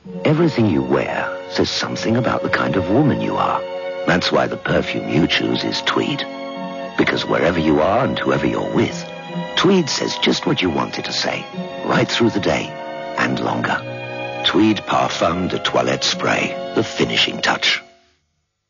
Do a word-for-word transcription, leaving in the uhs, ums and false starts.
Everything you wear says something about the kind of woman you are. That's why the perfume you choose is Tweed. Because wherever you are and whoever you're with, Tweed says just what you want it to say, right through the day and longer. Tweed Parfum de Toilette Spray, the finishing touch.